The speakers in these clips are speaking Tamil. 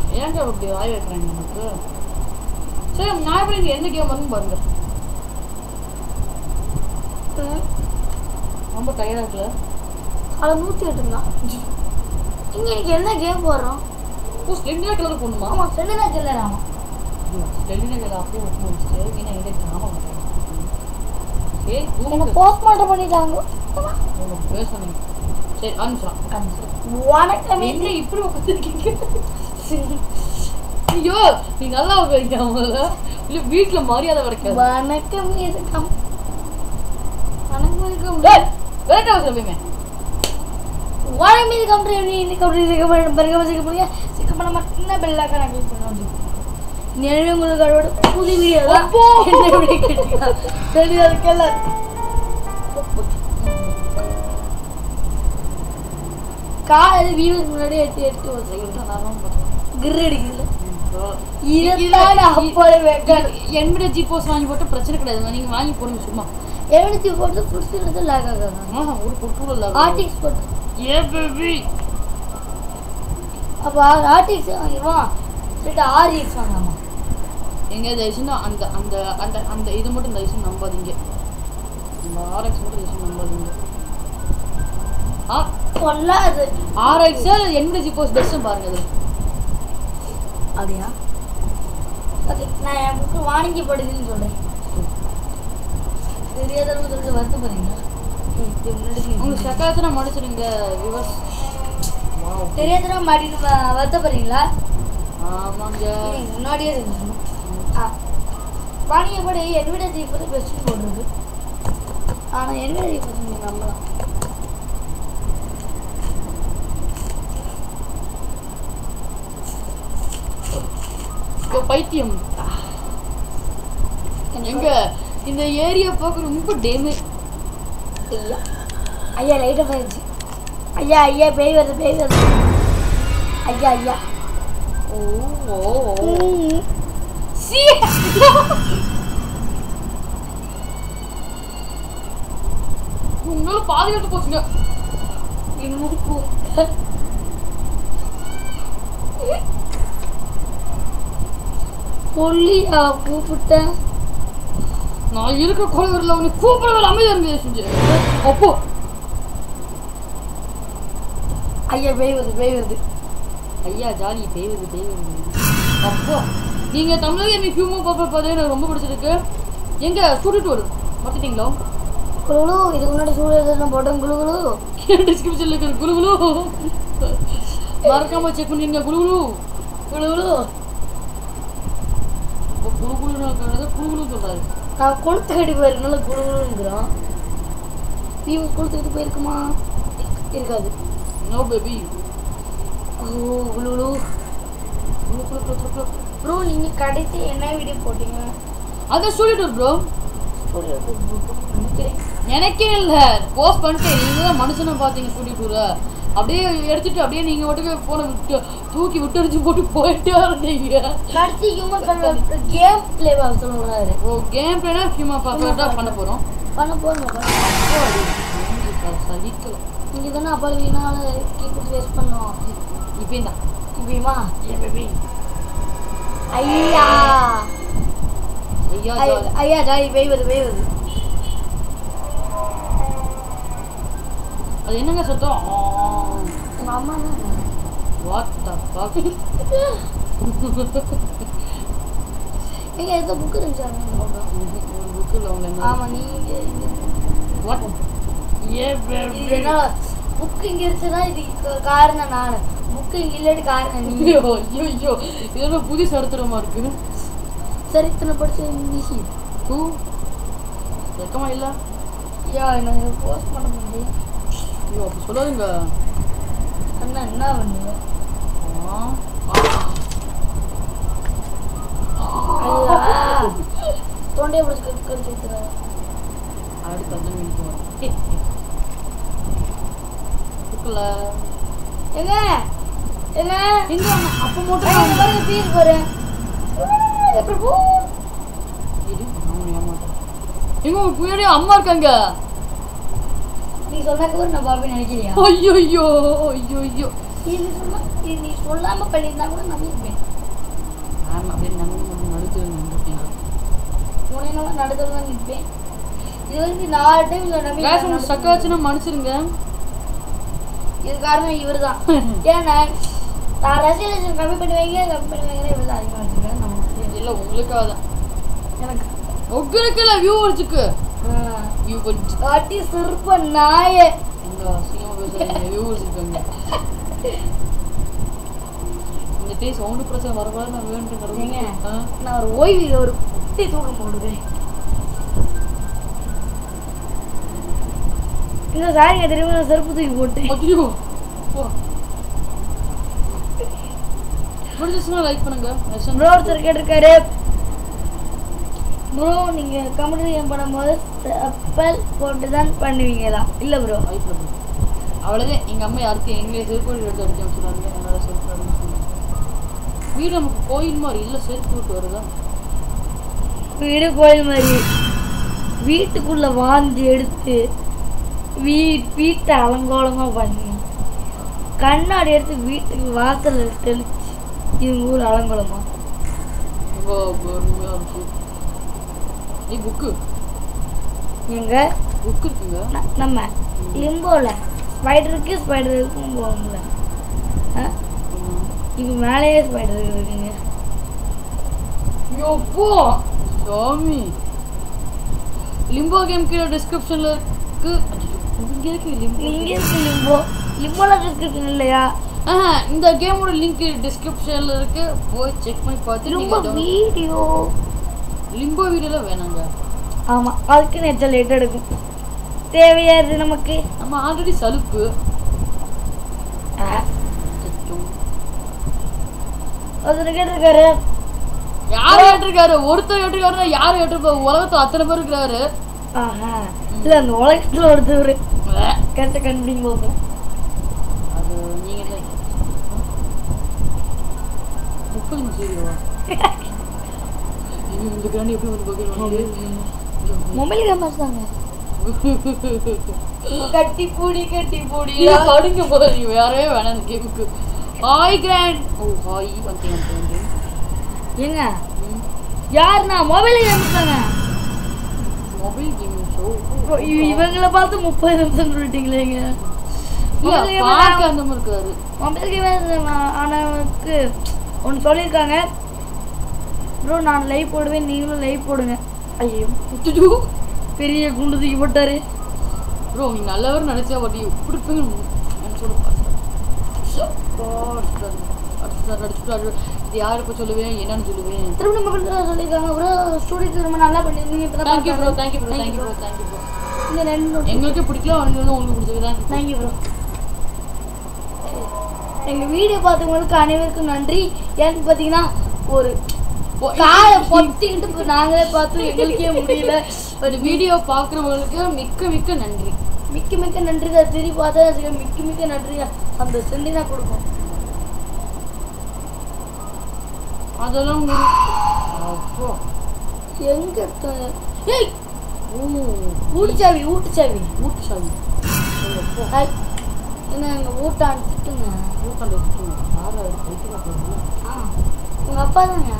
ஏங்க அப்படி வாய் வைக்கிறாங்க நமக்கு? சரி நான் எப்படி எந்த கேம் வந்து பாருங்க. ரொம்ப டயர்டாக இருக்குல்ல? அதை 108ங்களா? இங்கே எனக்கு என்ன கேம் போடுறோம்? ஓ ஸ்டெண்டினா கலர் போடணுமா? ஆமாம் ஸ்டெண்டினா கலர். ஆமாம் ஸ்டெண்டினா கலர் அப்படியே ஒட்டு முடிச்சுட்டு ஏன்னா எங்கே ஜாமான் பண்ணுறேன். சரி எனக்கு போஸ்ட் மார்ட்டம் பண்ணிட்டாங்க. உங்களுக்கு பேசணும். சரி ஆரம்பிச்சிடலாம். வணக்கம். என்ன இப்படி உட்காந்துருக்கீங்க? ஐயோ நீ நல்லா உட்காரிங்க அவங்கள. இல்லை வீட்டில் மரியாதை கிடைக்காது. வணக்கம் இருக்கும். வணக்கம் இருக்கும். வேட்டை சொல்லுங்க. வணக்கம் இது கம்பெனி இன்னைக்கு கம்பெனி சிக்க பண்ண மட்டும்தான் பெல்லாக நான் கிளிக் பண்ணுவோம். நினைவு உங்களுக்கு அதோட புது வீடியோ தான் என்ன எப்படி கேட்டீங்க தெரியாது இருக்கல. காலையில் வீட்டுக்கு முன்னாடி எடுத்து வச்சுக்கிட்டு கிர் அடிக்குதுல இதுதான் அப்போது வைக்க. என்னோட ஜிபோஸ் வாங்கி போட்டு பிரச்சனை கிடையாது. நீங்கள் வாங்கி போடுங்க சும்மா. எவ்வளோ போட்டு ஃபுட்ஸ் எடுத்து லேக் ஆகாது. ஒரு பொருள் இல்லை ஆர்டிக்ஸ் போட்டு ஏ பேபி. அப்போ ஆர்டிக்ஸ் வாங்கிடுவான் சொல்லிட்டு ஆர்டிக்ஸ் வாங்கலாமா? எங்க தயவுசெய்து அந்த அந்த அந்த அந்த இது மட்டும் தயவுசெய்து நம்பாதீங்க. அந்த ஆர்எக்ஸ் மட்டும் தயவுசெய்து நம்பாதீங்க. சொல்லாது ஆர்எக்ஸ் என்னோட ஜிபோஸ் பெஸ்ட்டும் பாருங்க அது. அப்படியா? ஓகே நான் என் புக்கு வாணிங்கப்படுதுன்னு சொல்கிறேன். தெரியாதவங்க சொல்லிட்டு வருத்தப்படுறீங்களா? உங்களுக்கு சக்காலத்தில் முடிச்சிருங்க விவர்ஸ். தெரியாதவங்க மாட்டிட்டு வருத்தப்படுறீங்களா? ஆமாங்க முன்னாடியே இருந்துச்சு. வாணிங்கப்படி என்னோட ஜிபோஸ் பெஸ்ட்டுன்னு போடுறது. ஆனால் என்னோட ஜிபோஸ் நீங்கள் நம்பலாம். பைத்தியம் எங்க இந்த ஏரியா பார்க்க ரொம்ப டேமேஜ். ஐயா ஐயா லைட் ஆஃப் ஆயிடுச்சு. ஐயா ஐயா பேய் வருது பேய் வருது. ஐயா ஐயா ஓ சி உங்களால பாதுகாத்து போச்சுங்க. பொல்லியா கூப்பிட்டேன். நான் இருக்க கொலைவரில் உன்னை கூப்பிடவே அமைதியாக இருங்க செஞ்சு. அப்போ ஐயா பேய் வருது. ஐயா ஜாலி பேய் வருது. அப்போ நீங்கள் தமிழக எனக்கு ஹியூமன் பாப்பா பார்த்தே எனக்கு ரொம்ப பிடிச்சிருக்கு. எங்கே ஸ்டூடெண்ட் வரும் பார்த்துட்டீங்களா? குழுகுலு இதுக்கு முன்னாடி சூழல் போட்டோம். குழுகுலு டிஸ்கிரிப்ஷனில் இருக்கிற குழுகுலு மறக்காமல் செக் பண்ணிடுங்க. குழுகுலு குழுகுலுன்னு இருக்கிறது குழுகுலு சொல்கிறாரு. நான் கொளுத்து கட்டி போயிருக்கனால குழுகுலுங்கிறோம். வியூஸ் கொளுத்துக்கிட்டு போயிருக்குமா? இருக்காது. No baby. குழுகுலு ப்ரோ நீங்கள் கடைசி என்ன வீடியோ போட்டீங்க? அதை சொல்லிட்டு ப்ரோ. எனக்கே இல்லை போஸ்ட் பண்ணிட்டு நீங்கள் தான் மனுஷனை பார்த்தீங்க ஸ்டூடியோல. அப்படியே எடுத்துட்டு அப்படியே நீங்கள் மட்டும் ஃபோனை விட்டு தூக்கி விட்டுறிச்சு போட்டு போயிட்டே இருந்தீங்க. கடைசி ஹியூமன் கேம் பிளே சொல்லுறாரு. ஓ கேம் பிளேனா ஹியூமன் பாப்பா தான் பண்ண போகிறோம். சகிக்கலாம். நீங்கள் தானே அப்போ வீணால கீப் வேஸ்ட் பண்ணோம். இப்போயும் தான் இப்பயுமா? பேபி ஐயா ஐயா ஐயா ஜாலி பேய் வருது. அது என்னங்க சத்தம்? உங்கள் அம்மா தான். What the fuck. எங்கே ஏதோ புக்கு இருந்துச்சாங்க புக்கில் அவங்க என்ன? ஆமாம் நீங்கள் வாட் ஏ என்ன புக்கு இங்கே இருந்துச்சுன்னா இது காரணம் நான். புக்கு இங்கே இல்லாட்டி காரணம் நீங்கள். ஐயோ இதெல்லாம் புது சரித்திரமாக இருக்குது. சரித்திரம் படிச்சு இங்கிலீஷ் வெக்கமா இல்லை? ஐயா நான் இதை போஸ்ட் பண்ண முடியும். ஐயோ அப்படி சொல்லாதுங்க. அண்ணா என்ன பண்ணுங்க? தொண்டையை பிடிச்சி கடிச்சு வைக்கிறேன். அடுத்து 5 நிமிஷம் புக்கில் எங்க எங்க எங்க அப்போ மட்டும் பாருங்க பீர் போகிறேன். பிரபு எங்க முன்னாடி அம்மா இருக்காங்க. நீ சொன்னாக்க நான் பாப்பேன்னு நினைக்கிறியா? ஐயோ ஐயோ ஐயோ ஐயோ இது சொன்னா நீ சொல்லாம பண்ணியிருந்தா கூட நம்பியிருப்பேன். ஆமாம் அப்படியே நம்ம நடுத்து நின்றுட்டீங்க. உனையெல்லாம் நடுத்தல் தான் நிற்பேன். இது வரைக்கும் 4 டைம் இல்லை நம்பி. கேஸ் உங்களுக்கு ஸ்டக் ஆச்சுன்னா மன்னிச்சிருங்க. இது காரணம் இவர் தான். ஏன்னா நான் ரெசல்யூஷன் கம்மி பண்ணி வைங்க இவர் தான் அதிகமாக வச்சுருக்கேன். நமக்கு இல்லை உங்களுக்காக தான். எனக்கு உங்களுக்கு இல்லை வியூவர்ஸுக்கு. காட்டி சிற்ப நாயே வியூவர்ஸ் இருக்காங்க. இந்த டே சவுண்டு பிரச்சனை வரக்கூடாது நான் வேண்டுங்க. நான் ஒரு ஓய்வு ஒரு குட்டி தூக்கம் போடுவேன். இந்த சாரிங்க தெரியுமா நான் செருப்பு தூக்கி போட்டேன். ஐயோ முடிஞ்சிச்சுன்னா லைக் பண்ணுங்க. ப்ரோ ஒருத்தர் கேட்டிருக்காரு, ப்ரோ நீங்கள் கம்ப்யூட்டர் கேம் பண்ணும்போது அப்பல் போட்டு தான் பண்ணுவீங்களா? இல்லை ப்ரோ. அவ்வளோதான். எங்கள் அம்மா யாருக்கு எங்களை செருப்பு எடுத்து அடிக்க வச்சுருவாங்க. என்னால் செருப்பு அடிக்க சொன்னாங்க. வீடு நமக்கு கோயில் மாதிரி இல்லை, செருப்பு விட்டு வருதா? வீடு கோயில் மாதிரி வீட்டுக்குள்ளே வாந்தி எடுத்து வீட்டை அலங்கோலமாக பண்ணி கண்ணாடி எடுத்து வீட்டுக்கு வாசல் தெளிச்சு இது ஊர் அலங்கோலமா புக்கு எங்க புக்கு இருக்குங்க. நம்ம லிம்போவில் ஸ்பைடர் இருக்கும் போகும்ல, இது மேலேயே ஸ்பைடர் இருக்குங்க. எப்போ சாமி லிம்போ கேம் கீழே டிஸ்கிரிப்ஷனில் இருக்கு. இங்கே இருக்கு லிம்போவில் டிஸ்கிரிப்ஷன் இல்லையா? இந்த கேமோட லிங்க் டிஸ்கிரிப்ஷனில் இருக்கு, போய் செக் பண்ணி பார்த்து. லிம்போ வீடியோலாம் வேணாங்க. ஆமாம், அதுக்கு நெச்சல் லேட் எடுக்கும். தேவையா இது நமக்கு? நம்ம ஆல்ரெடி சலுப்பு. ஒருத்தர் கேட்டிருக்காரு. யார் கேட்டிருக்காரு? ஒருத்தர் கேட்டிருக்காருன்னா யார் கேட்டிருப்பாரு? உலகத்துல அத்தனை பேர் இருக்கிறாரு. இல்லை அந்த உலகத்தில் ஒருத்தர் கேட்ட கண்டுபிடிங்க போகும். அது நீங்கள் முப்பது சரிவா இந்த கிராண்டி எப்படி வந்து பார்க்குறீங்க? மொபைல் கேமர்ஸ் தாங்க. கட்டி பூடி அடுங்க போகிறீங்க. வேறவே வேணாம் இந்த கேமுக்கு. Hi grand. ஓ ஹாய் வந்து ஏங்க யாருண்ணா? மொபைல் கேமர்ஸ் தாங்க. Mobile game show. இவங்களை பார்த்து 30 நிமிஷம் சொல்லிட்டீங்களேங்க. அந்த மாதிரி இருக்காரு. மொபைல் கேமர்ஸ் ஆனவருக்கு ஒன்று சொல்லியிருக்காங்க, ப்ரோ நான் லைவ் போடுவேன் நீங்களும் லைவ் போடுங்க. ஐயோ பெரிய குண்டு தூக்கி போட்டாரு. ப்ரோ நீ நல்லவர் நினைச்சா வட்டி இப்படி இது யார் இப்போ சொல்லுவேன் என்னன்னு சொல்லுவேன். திரும்ப சொல்லியிருக்காங்க ப்ரோ ஸ்டூடியோ ரொம்ப நல்லா பண்ணிருந்தீங்க. Thank you bro thank you bro thank you bro thank you bro. இந்த 2 எங்களுக்கே பிடிக்கல, அவங்களுக்கு உங்களுக்கு பிடிச்சது. Thank you bro. எங்கள் வீடியோ பார்த்தவங்களுக்கு அனைவருக்கும் நன்றி. ஏன்னு பார்த்தீங்கன்னா ஒரு காலை பொத்திக்கிட்டு நாங்களே பார்த்து எங்களுக்கே முடியல. ஒரு வீடியோ பார்க்குறவங்களுக்கு மிக்க மிக்க நன்றி. மிக்க நன்றி தான். திரும்பி பார்த்தா மிக்க நன்றி. அந்த சென்டினா கொடுக்கும். அதெல்லாம் அப்போ எங்க ஊட்டுச்சாவி என்ன எங்கள் ஊட்டான் திட்டுங்க. உங்கள் அப்பா தாங்க.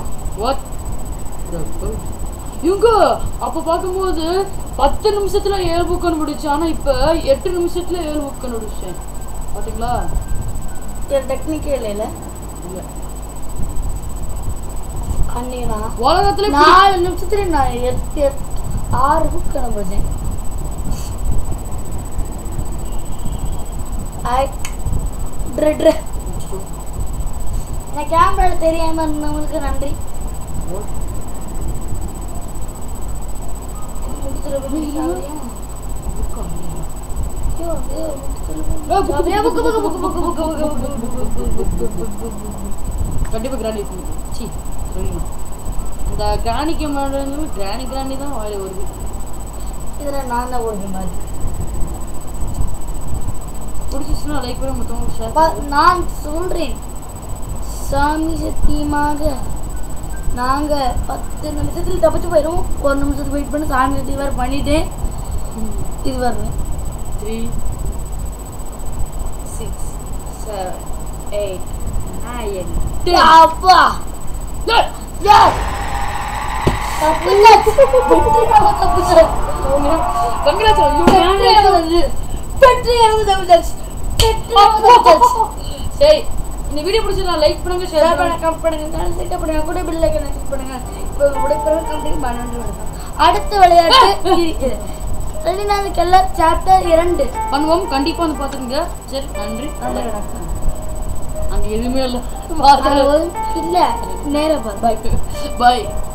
இவங்க அப்போ பார்க்கும்போது 10 நிமிஷத்துல 7 புக் கண்டுபிடிச்சு. ஆனால் இப்போ 8 நிமிஷத்துல 7 புக் கண்டுபிடிச்சேன். பார்த்தீங்களா? டெக்னிக்கே இல்லை அன்னைக்கு உலகத்துல 4 நிமிஷத்துல நான் 6 புக் கண்டுபிடிச்சேன். நான் கேமரால தெரியாம இருந்தவங்களுக்கு நன்றி. கண்டிப்பா கிராண்டி சி இந்த கிராணிக்கு கிராணி தான் வாயில வருது. இதுல நான் தான் ஒரு மாதிரி பிடிச்சிச்சுன்னா லைக் பண்ணி மொத்தமாக நான் சொல்றேன். சாமி சத்தியமாக நாங்கள் 10 நிமிஷத்துல தப்பிச்சு போயிடுவோம். 1 நிமிஷத்துக்கு வெயிட் பண்ணி சாமி சத்தியம் வேறு பண்ணிட்டேன். இது வரணும் 3 6 7 8 அப்பா சரி இந்த வீடியோ பிடிச்சிருந்தா லைக் பண்ணுங்க ஷேர் பண்ணுங்க கமெண்ட் பண்ணுங்க கூட பில்லை கிளிக் பண்ணுங்க. இப்போ உடைப்பிறகு கம்பெனி பண்ண அடுத்த விளையாட்டு இருக்குது. ரெடினாது கெல்லர் சாப்டர் 2 பண்ணுவோம். கண்டிப்பா வந்து பாத்துக்கங்க. சரி நன்றி. அங்க எதுவுமே இல்லை இல்ல நேரா பாய் பாய்.